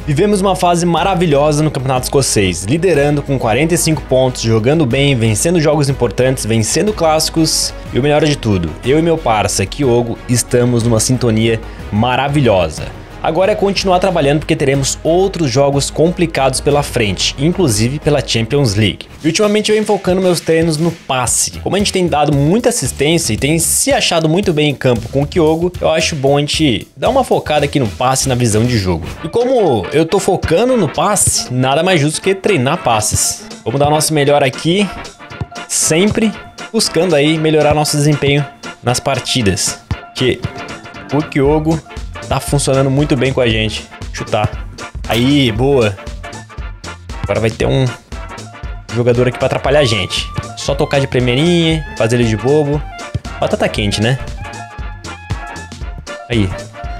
Vivemos uma fase maravilhosa no Campeonato Escocês, liderando com 45 pontos, jogando bem, vencendo jogos importantes, vencendo clássicos e o melhor de tudo, eu e meu parça, Kyogo, estamos numa sintonia maravilhosa. Agora é continuar trabalhando porque teremos outros jogos complicados pela frente, inclusive pela Champions League. E ultimamente eu venho focando meus treinos no passe. Como a gente tem dado muita assistência e tem se achado muito bem em campo com o Kyogo, eu acho bom a gente dar uma focada aqui no passe e na visão de jogo. E como eu tô focando no passe, nada mais justo que treinar passes. Vamos dar o nosso melhor aqui, sempre buscando aí melhorar nosso desempenho nas partidas. Que o Kyogo tá funcionando muito bem com a gente. Chutar. Aí, boa. Agora vai ter um jogador aqui pra atrapalhar a gente. Só tocar de primeirinha, fazer ele de bobo. Batata quente, né? Aí.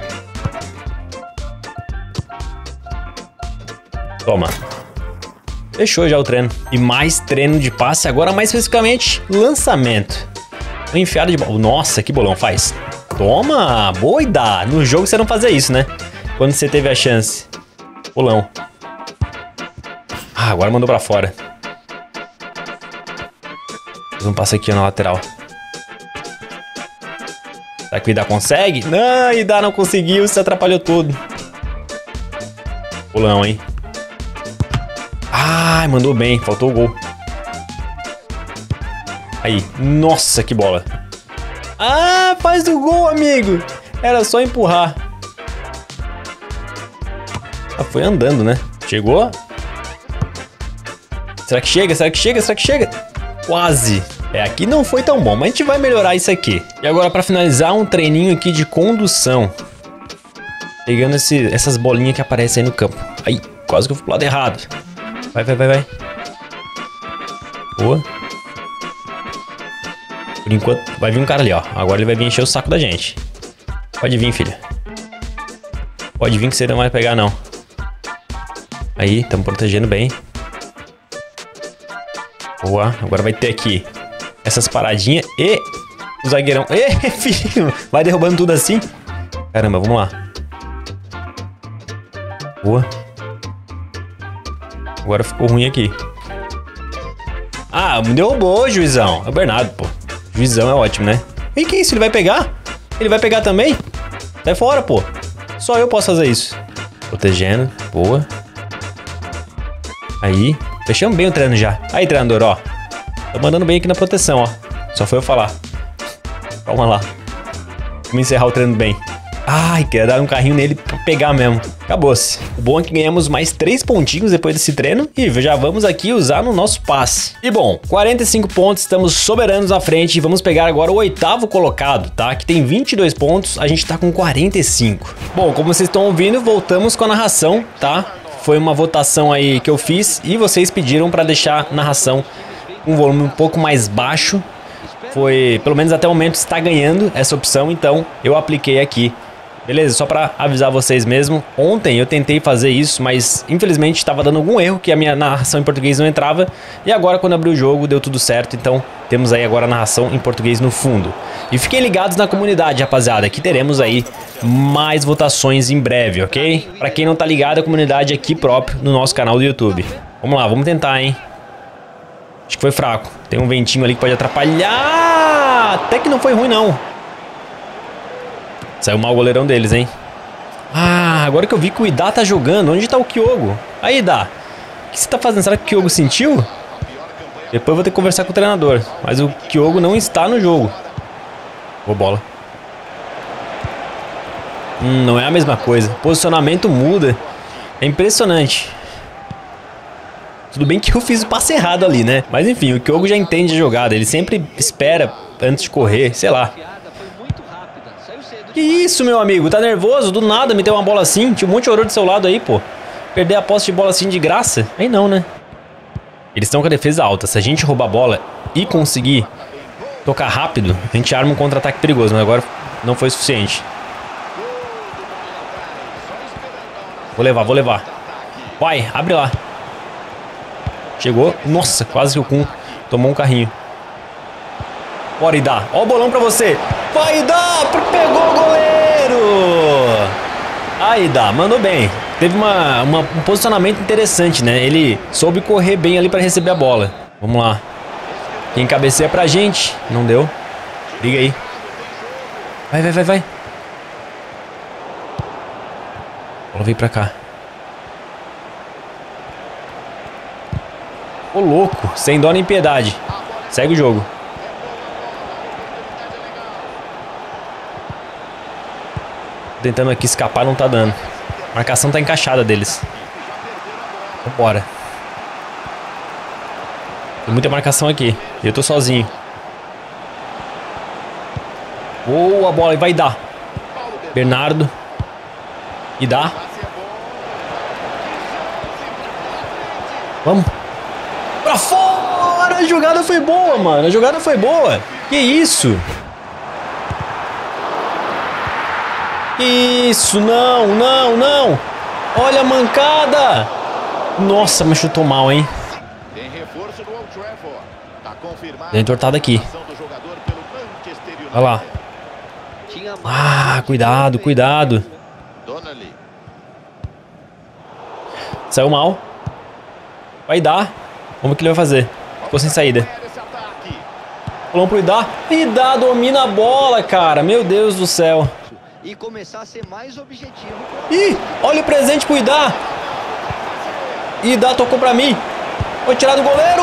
Toma. Fechou já o treino. E mais treino de passe, agora mais especificamente lançamento. Uma enfiada de bola. Nossa, que bolão faz. Toma, boa e dá. No jogo você não fazia isso, né? Quando você teve a chance. Bolão. Ah, agora mandou pra fora. Vamos passar aqui na lateral. Será que o Idá consegue? Não, Idá não conseguiu, se atrapalhou tudo. Bolão, hein? Ai, mandou bem, faltou o gol. Aí, nossa, que bola. Ah, faz o gol, amigo. Era só empurrar. Ah, foi andando, né? Chegou. Será que chega? Será que chega? Será que chega? Quase. É, aqui não foi tão bom, mas a gente vai melhorar isso aqui. E agora pra finalizar, um treininho aqui de condução. Pegando essas bolinhas que aparecem aí no campo. Aí, quase que eu fui pro lado errado. Vai, vai, vai, vai. Boa. Por enquanto, vai vir um cara ali, ó. Agora ele vai vir encher o saco da gente. Pode vir, filha. Pode vir que você não vai pegar, não. Aí, estamos protegendo bem. Boa. Agora vai ter aqui essas paradinhas. E o zagueirão. E, filho. Vai derrubando tudo assim. Caramba, vamos lá. Boa. Agora ficou ruim aqui. Ah, me derrubou, juizão. É o Bernardo, pô. Juizão é ótimo, né? E que isso? Ele vai pegar? Ele vai pegar também? Sai fora, pô. Só eu posso fazer isso. Protegendo. Boa. Aí. Fechamos bem o treino já. Aí, treinador, ó. Tô mandando bem aqui na proteção, ó. Só foi eu falar. Calma lá. Vamos encerrar o treino bem. Ai, queria dar um carrinho nele pra pegar mesmo. Acabou-se. O bom é que ganhamos mais 3 pontinhos depois desse treino e já vamos aqui usar no nosso passe. E bom, 45 pontos, estamos soberanos à frente e vamos pegar agora o 8º colocado, tá? Que tem 22 pontos, a gente tá com 45. Bom, como vocês estão ouvindo, voltamos com a narração, tá? Foi uma votação aí que eu fiz e vocês pediram pra deixar a narração com um volume um pouco mais baixo. Foi, pelo menos até o momento, está ganhando essa opção, então eu apliquei aqui. Beleza? Só pra avisar vocês mesmo, ontem eu tentei fazer isso, mas infelizmente estava dando algum erro, que a minha narração em português não entrava, e agora quando abri o jogo deu tudo certo, então temos aí agora a narração em português no fundo. E fiquem ligados na comunidade, rapaziada, que teremos aí mais votações em breve, ok? Pra quem não tá ligado, a comunidade aqui próprio no nosso canal do YouTube. Vamos lá, vamos tentar, hein? Acho que foi fraco, tem um ventinho ali que pode atrapalhar, até que não foi ruim não. Saiu mal o goleirão deles, hein? Ah, agora que eu vi que o Idá tá jogando. Onde tá o Kyogo? Aí, Idá. O que você tá fazendo? Será que o Kyogo sentiu? Depois eu vou ter que conversar com o treinador. Mas o Kyogo não está no jogo. Boa bola. Não é a mesma coisa. Posicionamento muda. É impressionante. Tudo bem que eu fiz o passe errado ali, né? Mas enfim, o Kyogo já entende a jogada. Ele sempre espera antes de correr. Sei lá. Que isso, meu amigo? Tá nervoso? Do nada me deu uma bola assim. Tinha um monte de ouro do seu lado aí, pô. Perder a posse de bola assim de graça? Aí não, né? Eles estão com a defesa alta. Se a gente roubar a bola e conseguir tocar rápido, a gente arma um contra-ataque perigoso. Mas agora não foi suficiente. Vou levar, vou levar. Vai, abre lá. Chegou. Nossa, quase que o Kun tomou um carrinho. Bora, Idá. Ó o bolão pra você. Vai, Idá. Pegou o goleiro. Aí, Idá. Mandou bem. teve um posicionamento interessante, né? Ele soube correr bem ali pra receber a bola. Vamos lá. Quem cabeceia pra gente? Não deu. Liga aí. Vai, vai, vai, vai. A bola veio pra cá. Ô, louco. Sem dó nem piedade. Segue o jogo. Tentando aqui escapar, não tá dando. A marcação tá encaixada deles. Vambora. Tem muita marcação aqui. Eu tô sozinho. Boa bola, vai dar. Bernardo. E dá. Vamos. Pra fora! A jogada foi boa, mano. A jogada foi boa. Que isso? Isso, não, não, não. Olha a mancada. Nossa, mas chutou mal, hein? Deu entortada aqui. Olha lá. Ah, cuidado, cuidado. Saiu mal. Vai dar. Vamos ver o que ele vai fazer. Ficou sem saída. Pulão pro Idá. Idá domina a bola, cara. Meu Deus do céu. E começar a ser mais objetivo. Ih, olha o presente pro Idá. Idá tocou pra mim. Vou tirar do goleiro.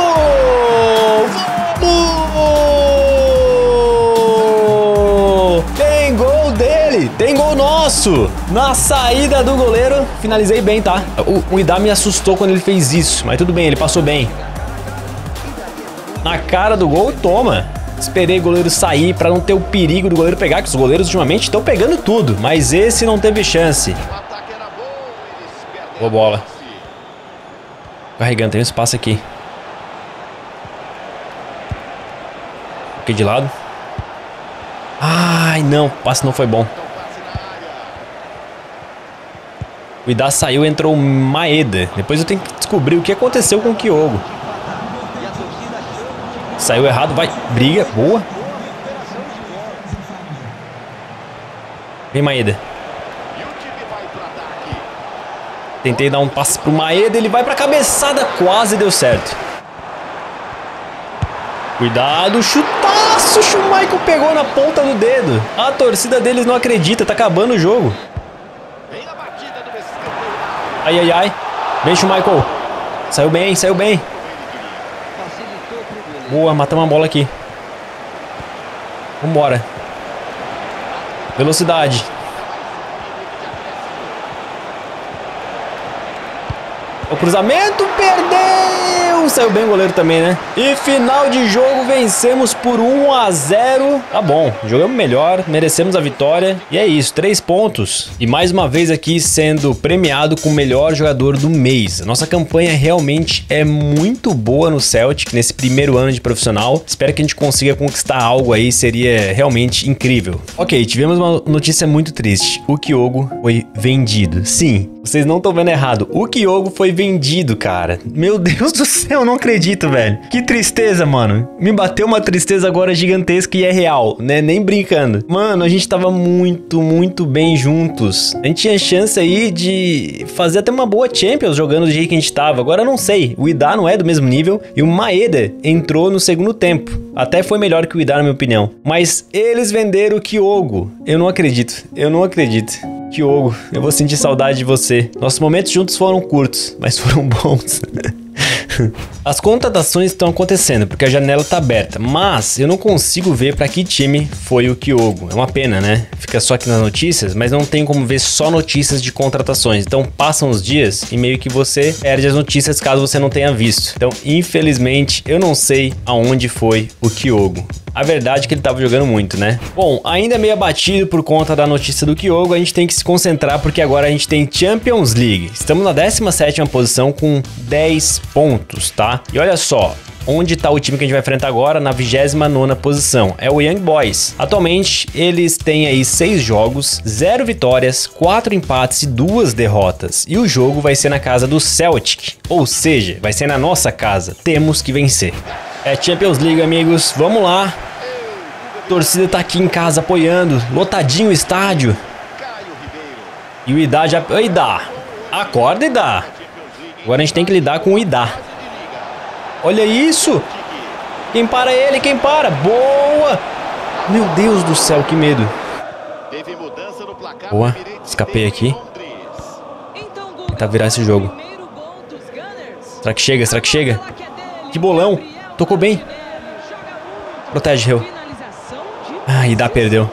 Vamos! Tem gol dele. Tem gol nosso. Na saída do goleiro. Finalizei bem, tá? O Idá me assustou quando ele fez isso. Mas tudo bem, ele passou bem. Na cara do gol, toma. Esperei o goleiro sair pra não ter o perigo do goleiro pegar, que os goleiros ultimamente estão pegando tudo. Mas esse não teve chance. Boa bola. Carregando, tem um espaço aqui. Fiquei de lado. Ai, não. O passe não foi bom. O Idá saiu, entrou o Maeda. Depois eu tenho que descobrir o que aconteceu com o Kyogo. Saiu errado, vai. Briga, boa. Vem, Maeda. Tentei dar um passe pro Maeda, ele vai pra cabeçada. Quase deu certo. Cuidado, chutaço. O Schmeichel pegou na ponta do dedo. A torcida deles não acredita, tá acabando o jogo. Ai, ai, ai. Vem, Schmeichel. Saiu bem, saiu bem. Boa, matamos a bola aqui. Vambora. Velocidade. O cruzamento, perdeu! Saiu bem o goleiro também, né? E final de jogo, vencemos por 1-0. Tá bom, jogamos melhor, merecemos a vitória. E é isso, 3 pontos. E mais uma vez aqui sendo premiado com o melhor jogador do mês. A nossa campanha realmente é muito boa no Celtic, nesse primeiro ano de profissional. Espero que a gente consiga conquistar algo aí, seria realmente incrível. Ok, tivemos uma notícia muito triste. O Kyogo foi vendido. Sim, vocês não estão vendo errado. O Kyogo foi vendido, cara. Meu Deus do céu, eu não acredito, velho. Que tristeza, mano. Me bateu uma tristeza agora gigantesca e é real, né? Nem brincando. Mano, a gente tava muito, muito bem juntos. A gente tinha chance aí de fazer até uma boa Champions jogando do jeito que a gente tava. Agora eu não sei. O Idá não é do mesmo nível e o Maeda entrou no segundo tempo. Até foi melhor que o Idá, na minha opinião. Mas eles venderam o Kyogo. Eu não acredito. Eu não acredito. Kyogo, eu vou sentir saudade de você. Nossos momentos juntos foram curtos, mas foram bons. As contratações estão acontecendo porque a janela tá aberta, mas eu não consigo ver para que time foi o Kyogo. É uma pena, né? Fica só aqui nas notícias, mas não tem como ver só notícias de contratações. Então passam os dias e meio que você perde as notícias caso você não tenha visto. Então, infelizmente, eu não sei aonde foi o Kyogo. A verdade é que ele tava jogando muito, né? Bom, ainda meio abatido por conta da notícia do Kyogo, a gente tem que se concentrar porque agora a gente tem Champions League. Estamos na 17ª posição com 10 pontos, tá? E olha só, onde tá o time que a gente vai enfrentar agora? Na 29ª posição. É o Young Boys. Atualmente, eles têm aí 6 jogos, 0 vitórias, 4 empates e 2 derrotas. E o jogo vai ser na casa do Celtic. Ou seja, vai ser na nossa casa. Temos que vencer. É Champions League, amigos. Vamos lá. A torcida tá aqui em casa apoiando. Lotadinho o estádio. E o Idá já... Idá! Acorda e dá. Agora a gente tem que lidar com o Idá. Olha isso. Quem para ele? Quem para? Boa. Meu Deus do céu, que medo. Boa. Escapei aqui. Tentar virar esse jogo. Será que chega? Será que chega? Que bolão. Tocou bem. Protege, Hill. Ah, Idá perdeu.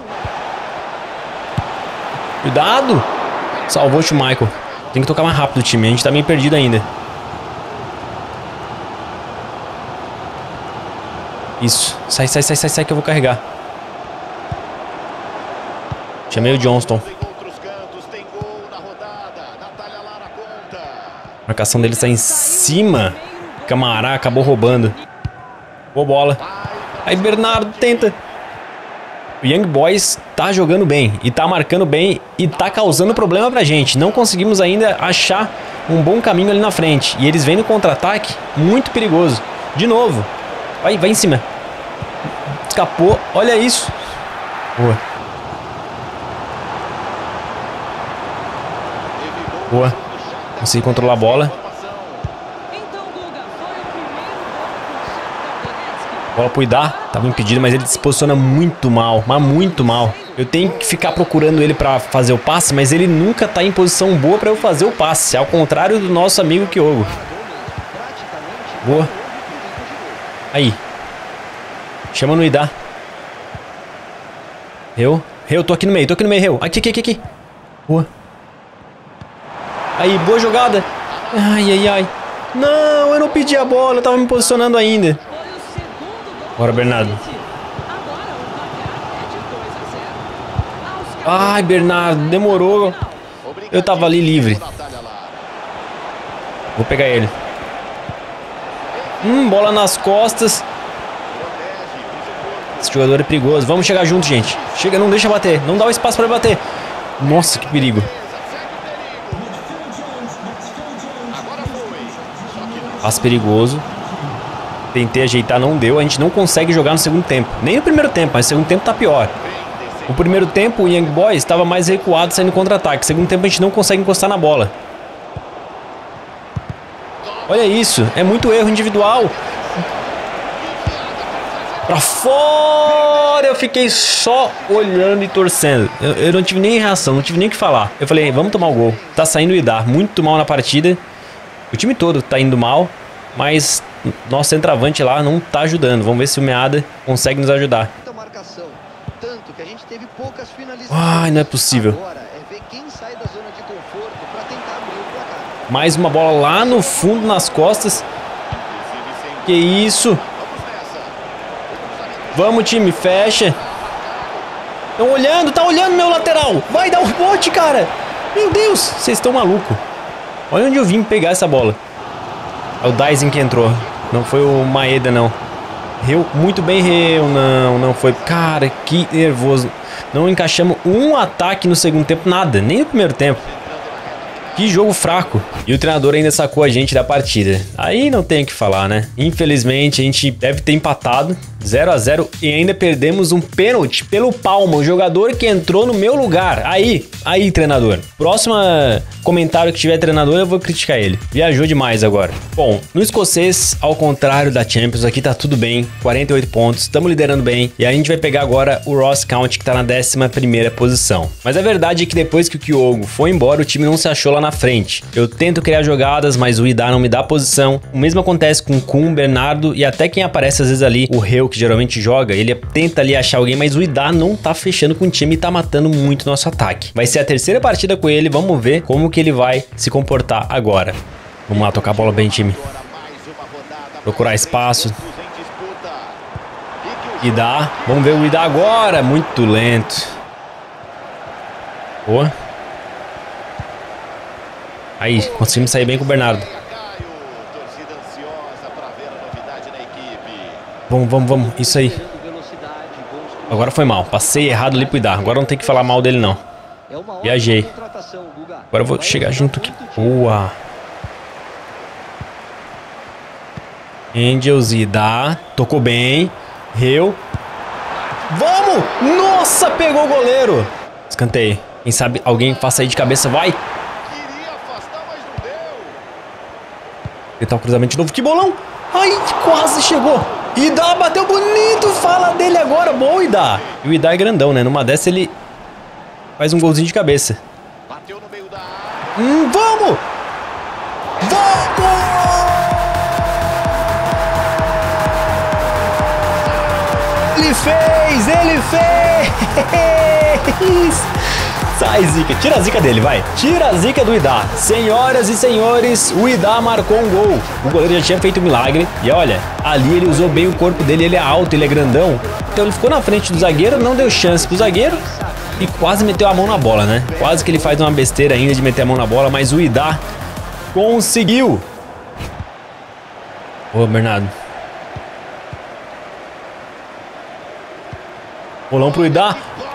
Cuidado. Salvou o Michael. Tem que tocar mais rápido o time. A gente tá meio perdido ainda. Isso. Sai, sai, sai, sai, sai que eu vou carregar. Chamei o Johnston. A marcação dele está em cima. Camará acabou roubando. Boa bola. Aí Bernardo tenta. O Young Boys tá jogando bem. E tá marcando bem. E tá causando problema pra gente. Não conseguimos ainda achar um bom caminho ali na frente. E eles vêm no contra-ataque. Muito perigoso. De novo. Vai, vai em cima. Escapou. Olha isso. Boa. Boa. Consegui controlar a bola. Bola pro Idá. Tava impedido, mas ele se posiciona muito mal. Mas muito mal. Eu tenho que ficar procurando ele pra fazer o passe, mas ele nunca tá em posição boa pra eu fazer o passe. Ao contrário do nosso amigo Kyogo. Boa. Aí. Chama no Idá. Eu tô aqui no meio, eu. Aqui. Boa. Aí, boa jogada. Ai, ai, ai. Não, eu não pedi a bola, eu tava me posicionando ainda. Bora, Bernardo. Ai, Bernardo, demorou. Eu tava ali livre. Vou pegar ele. Bola nas costas. Esse jogador é perigoso. Vamos chegar junto, gente. Chega, não deixa bater. Não dá o espaço pra bater. Nossa, que perigo. Passe perigoso. Tentei ajeitar, não deu. A gente não consegue jogar no segundo tempo. Nem no primeiro tempo, mas no segundo tempo tá pior. No primeiro tempo, o Young Boys estava mais recuado, saindo contra-ataque. No segundo tempo, a gente não consegue encostar na bola. Olha isso. É muito erro individual. Pra fora! Eu fiquei só olhando e torcendo. Eu não tive nem reação, não tive nem o que falar. Eu falei, vamos tomar o gol. Tá saindo o Idá muito mal na partida. O time todo tá indo mal, mas nosso centroavante lá não tá ajudando. Vamos ver se o Meada consegue nos ajudar. Ai, não é possível. Mais uma bola lá no fundo, nas costas. Que isso? Vamos, time, fecha. Tá olhando meu lateral. Vai dar um bote, cara. Meu Deus, vocês estão malucos. Olha onde eu vim pegar essa bola. É o Dyson que entrou. Não foi o Maeda, não. Reu, muito bem, Reu. Não foi. Cara, que nervoso. Não encaixamos um ataque no segundo tempo, nada. Nem no primeiro tempo. Que jogo fraco. E o treinador ainda sacou a gente da partida. Aí não tem o que falar, né? Infelizmente, a gente deve ter empatado 0-0 e ainda perdemos um pênalti pelo Palma, o jogador que entrou no meu lugar. Aí, treinador. Próximo comentário que tiver treinador, eu vou criticar ele. Viajou demais agora. Bom, no escocês, ao contrário da Champions, aqui tá tudo bem. 48 pontos, estamos liderando bem. E a gente vai pegar agora o Ross County, que tá na 11ª posição. Mas a verdade é que depois que o Kyogo foi embora, o time não se achou lá na frente. Eu tento criar jogadas, mas o Idá não me dá posição. O mesmo acontece com o Kun, Bernardo e até quem aparece às vezes ali, o Reu, que geralmente joga, ele tenta ali achar alguém, mas o Idá não tá fechando com o time e tá matando muito nosso ataque. Vai ser a terceira partida com ele, vamos ver como que ele vai se comportar agora. Vamos lá, tocar a bola bem, time. Procurar espaço. Idá, vamos ver o Idá agora, muito lento. Boa. Aí, conseguimos sair bem com o Bernardo. Vamos. Isso aí. Agora foi mal. Passei errado ali pro Idá. Agora não tem que falar mal dele, não. Viajei. Agora eu vou chegar junto aqui. Boa. Angels e Idá. Tocou bem. Reu. Vamos! Nossa, pegou o goleiro. Escanteio. Quem sabe alguém faça aí de cabeça. Vai! Tentar o cruzamento de novo. Que bolão! Ai, quase chegou. Idá bateu bonito. Fala dele agora. Boa, Idá. E o Idá é grandão, né? Numa dessa ele faz um golzinho de cabeça. Bateu no meio da área. Vamos! Vamos! Ele fez! Ele fez! Sai, zica. Tira a zica dele, vai. Tira a zica do Idá. Senhoras e senhores, o Idá marcou um gol. O goleiro já tinha feito um milagre. E olha, ali ele usou bem o corpo dele. Ele é alto, ele é grandão. Então ele ficou na frente do zagueiro, não deu chance pro zagueiro. E quase meteu a mão na bola, né? Quase que ele faz uma besteira ainda de meter a mão na bola. Mas o Idá conseguiu. Ô, Bernardo. Bolão pro Idá.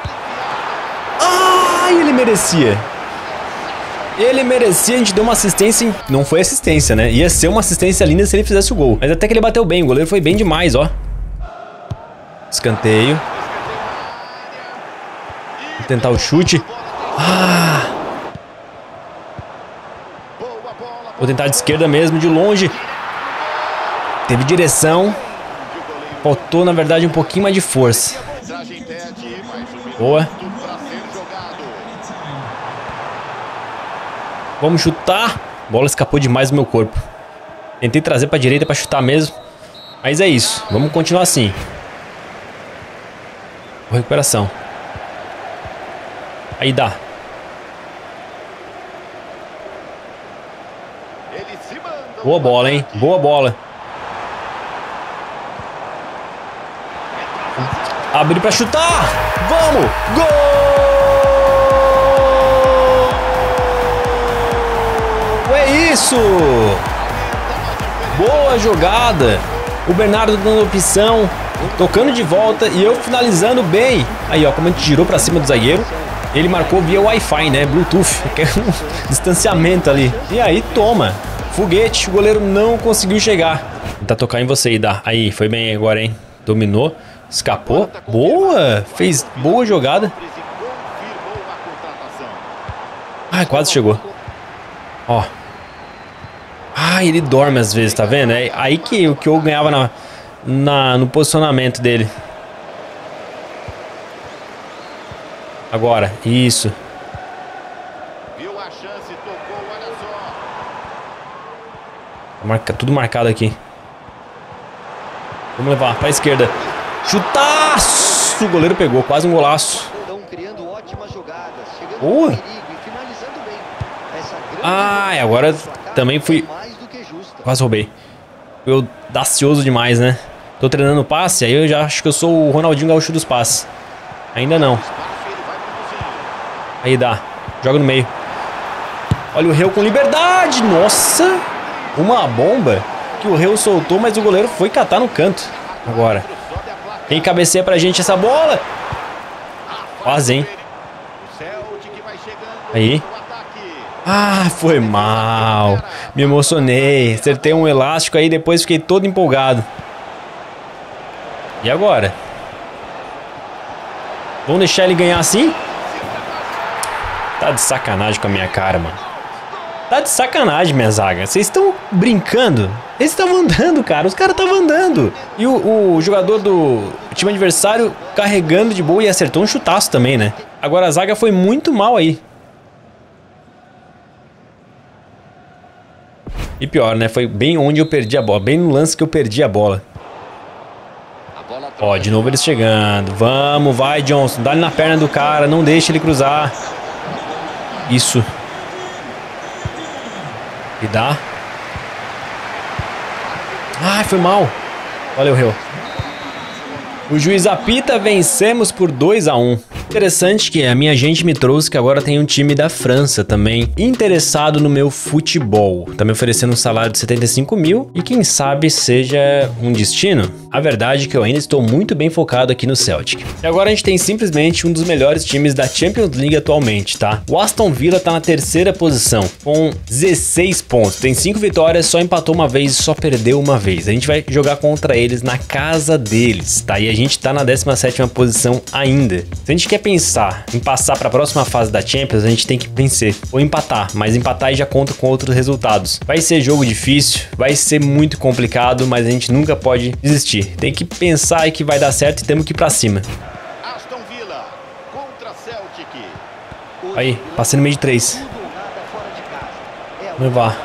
Ai, ele merecia. Ele merecia, a gente deu uma assistência. Não foi assistência, né? Ia ser uma assistência linda se ele fizesse o gol. Mas até que ele bateu bem, o goleiro foi bem demais, ó. Escanteio. Vou tentar o chute. Vou tentar de esquerda mesmo, de longe. Teve direção. Faltou, na verdade, um pouquinho mais de força. Boa. Vamos chutar. A bola escapou demais do meu corpo. Tentei trazer pra direita pra chutar mesmo. Mas é isso. Vamos continuar assim. Boa recuperação. Aí dá. Boa bola, hein? Boa bola. Abrir pra chutar. Vamos! Gol! É isso! Boa jogada. O Bernardo dando opção, tocando de volta e eu finalizando bem. Aí, ó, como a gente girou pra cima do zagueiro. Ele marcou via Wi-Fi, né? Bluetooth, que é um distanciamento ali. E aí, toma. Foguete, o goleiro não conseguiu chegar. Vou tentar tocar em você, Idá. Aí, foi bem agora, hein? Dominou, escapou. Boa! Fez boa jogada. Ai, quase chegou. Ó. Ai, ele dorme às vezes, tá vendo? É aí que eu ganhava no posicionamento dele. Agora, isso. Viu a chance, tocou, olha só. Tudo marcado aqui. Vamos levar pra esquerda. Chutaço! O goleiro pegou, quase um golaço. Estão criando ótimas jogadas, chegando Boa. no perigo e finalizando bem. Essa grande Ai, agora também fui... mais do que justa. Quase roubei. Fui audacioso demais, né? Tô treinando passe, aí eu já acho que eu sou o Ronaldinho Gaúcho dos passes. Ainda não. Aí dá. Joga no meio. Olha o Reu com liberdade. Nossa! Uma bomba que o Reu soltou, mas o goleiro foi catar no canto. Agora. Quem cabeceia pra gente essa bola? Quase, hein? Aí. Ah, foi mal. Me emocionei. Acertei um elástico aí, depois fiquei todo empolgado. E agora? Vamos deixar ele ganhar assim? Tá de sacanagem com a minha cara, mano. Tá de sacanagem, minha zaga. Vocês estão brincando? Eles estavam andando, cara. Os caras estavam andando. E o jogador do time adversário carregando de boa e acertou um chutaço também, né? Agora a zaga foi muito mal aí. E pior, né? Foi bem onde eu perdi a bola. Bem no lance que eu perdi a bola. Ó, de novo eles chegando. Vamos, vai, Johnson. Dá-lhe na perna do cara. Não deixa ele cruzar. Isso. E dá. Ai, foi mal. Valeu, Reu. O juiz apita, vencemos por 2-1. Interessante que a minha gente me trouxe que agora tem um time da França também interessado no meu futebol. Tá me oferecendo um salário de 75 mil e quem sabe seja um destino. A verdade é que eu ainda estou muito bem focado aqui no Celtic. E agora a gente tem simplesmente um dos melhores times da Champions League atualmente, tá? O Aston Villa tá na terceira posição com 16 pontos. Tem 5 vitórias, só empatou uma vez e só perdeu uma vez. A gente vai jogar contra eles na casa deles, tá? E a gente tá na 17ª posição ainda. Se a gente quer quer pensar em passar para a próxima fase da Champions, a gente tem que vencer ou empatar, mas empatar e já conta com outros resultados. Vai ser jogo difícil, vai ser muito complicado, mas a gente nunca pode desistir. Tem que pensar que vai dar certo e temos que ir para cima. Aston Villa contra Celtic. Aí, passei no meio de 3. Vamos levar.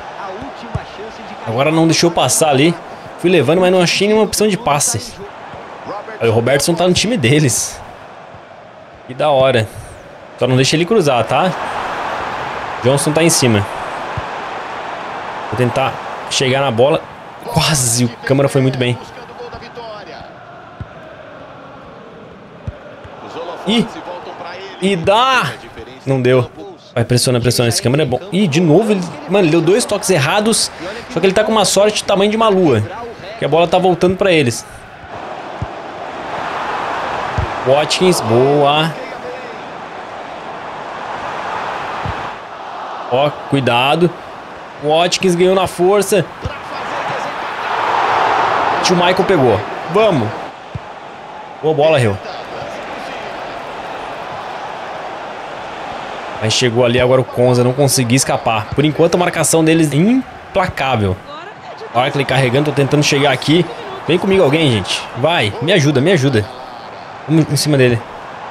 Agora não deixou passar ali. Fui levando, mas não achei nenhuma opção de passe. Aí o Robertson tá no time deles. Que da hora. Só não deixa ele cruzar, tá? Johnson tá em cima. Vou tentar chegar na bola. Quase, o câmera foi muito bem. E dá! Não deu. Vai, pressiona, pressiona. Esse câmera é bom. Ih, de novo, ele... Mano, ele deu 2 toques errados. Só que ele tá com uma sorte do tamanho de uma lua. Que a bola tá voltando pra eles. Watkins, boa. Ó, cuidado. Watkins ganhou na força. O Michael pegou. Vamos. Boa bola, Rio. Aí chegou ali agora o Konza, não consegui escapar. Por enquanto a marcação deles é implacável. Barkley carregando, tô tentando chegar aqui. Vem comigo alguém, gente. Vai, me ajuda, me ajuda. Vamos em cima dele.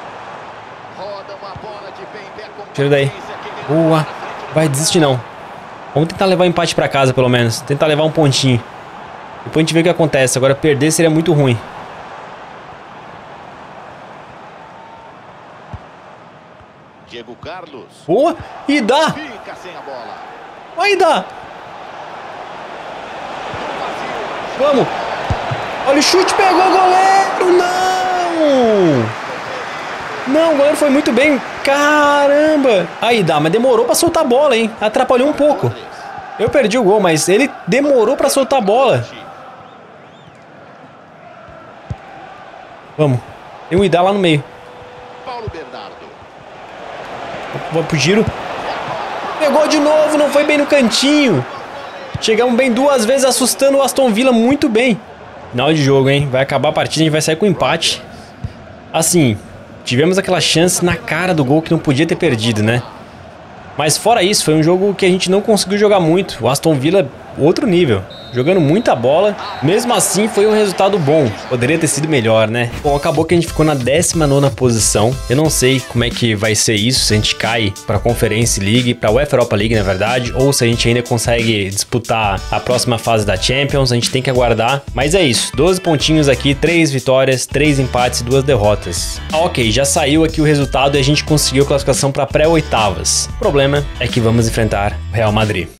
Tira daí. Boa. Vai, desiste não. Vamos tentar levar o empate pra casa, pelo menos. Tentar levar um pontinho. Depois a gente vê o que acontece. Agora perder seria muito ruim. Diego Carlos. Boa. E dá. Fica sem a bola. Aí dá. Vamos. Olha o chute, pegou o goleiro. Não. Não, o goleiro foi muito bem. Caramba. Aí dá, mas demorou pra soltar a bola, hein. Atrapalhou um pouco. Eu perdi o gol, mas ele demorou pra soltar a bola. Vamos. Tem um Idá lá no meio. Paulo Bernardo. Vou pro giro. Pegou de novo, não foi bem no cantinho. Chegamos bem 2 vezes, assustando o Aston Villa muito bem. Final de jogo, hein? Vai acabar a partida, a gente vai sair com empate. Assim, tivemos aquela chance na cara do gol que não podia ter perdido, né? Mas fora isso, foi um jogo que a gente não conseguiu jogar muito. O Aston Villa, outro nível. Jogando muita bola. Mesmo assim, foi um resultado bom. Poderia ter sido melhor, né? Bom, acabou que a gente ficou na 19ª posição. Eu não sei como é que vai ser isso, se a gente cai pra Conference League, pra UEFA Europa League, na verdade, ou se a gente ainda consegue disputar a próxima fase da Champions. A gente tem que aguardar. Mas é isso, 12 pontinhos aqui, 3 vitórias, 3 empates e 2 derrotas. Ok, já saiu aqui o resultado e a gente conseguiu a classificação pra pré-oitavas. O problema é que vamos enfrentar o Real Madrid.